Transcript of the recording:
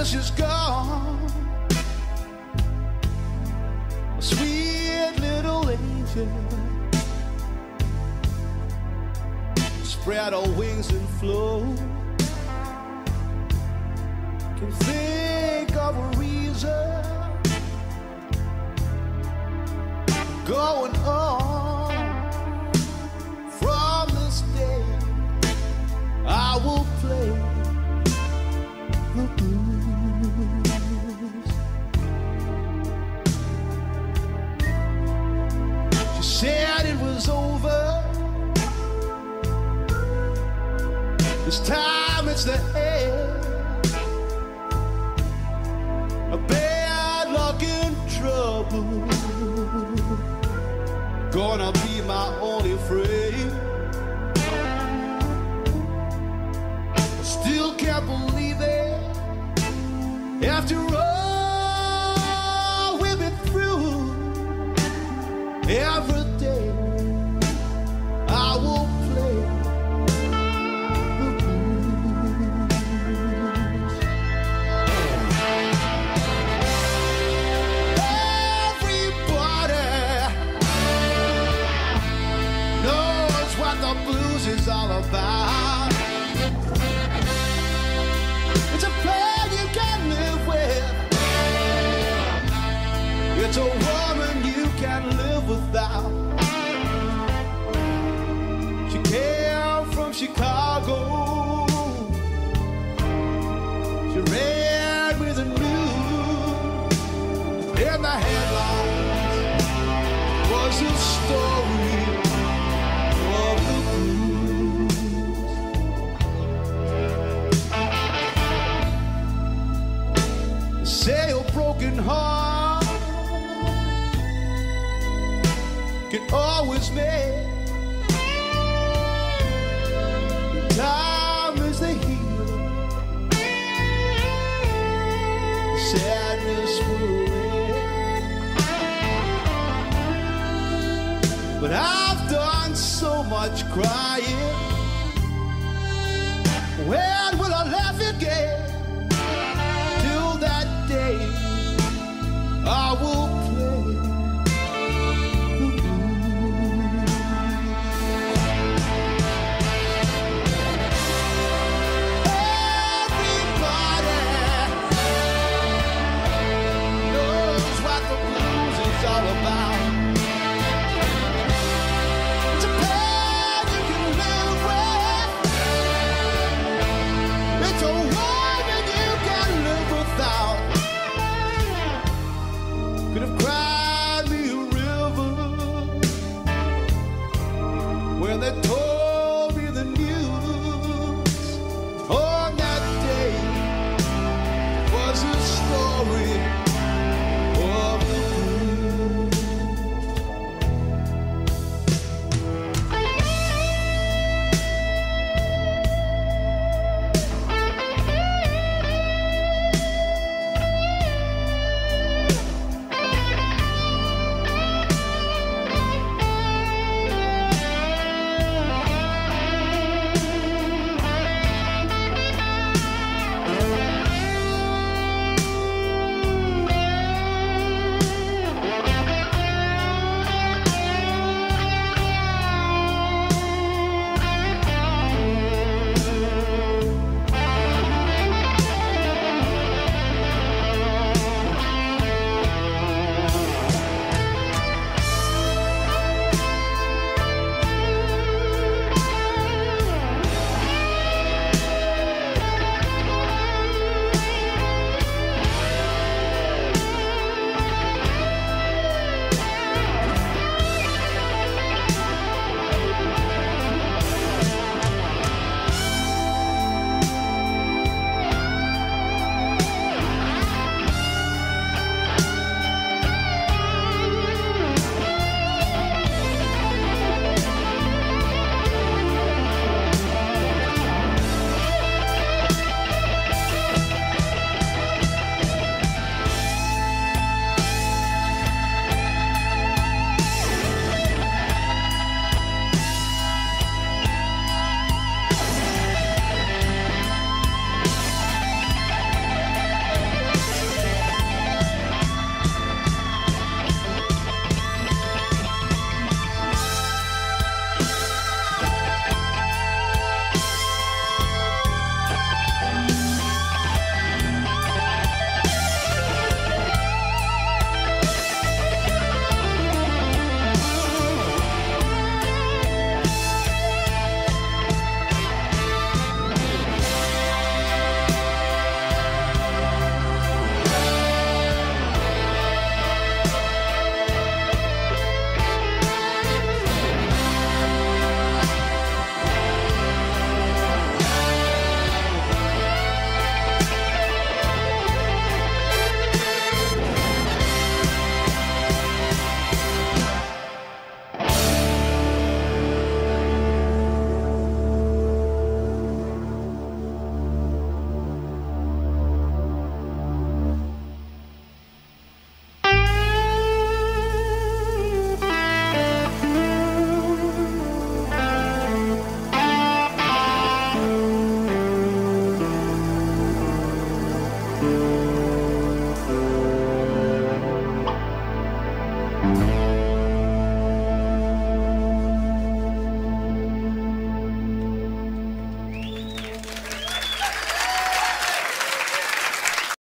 sadness is gone. A sweet little angel, spread our wings and flow. Can think of a reason going on. From this day I will play the blues. She said it was over. This time it's the end. A bad luck and trouble gonna be my only friend. Still can't believe it. After all we've been through, every day I will play the blues. Everybody knows what the blues is all about. It's a pain you can't live with. It's a woman you can't live without. She came from Chicago. She read me the news. In the headlines was a story of the blues. Say a broken heart can always make. Time is the healer. Sadness will end. But I've done so much crying.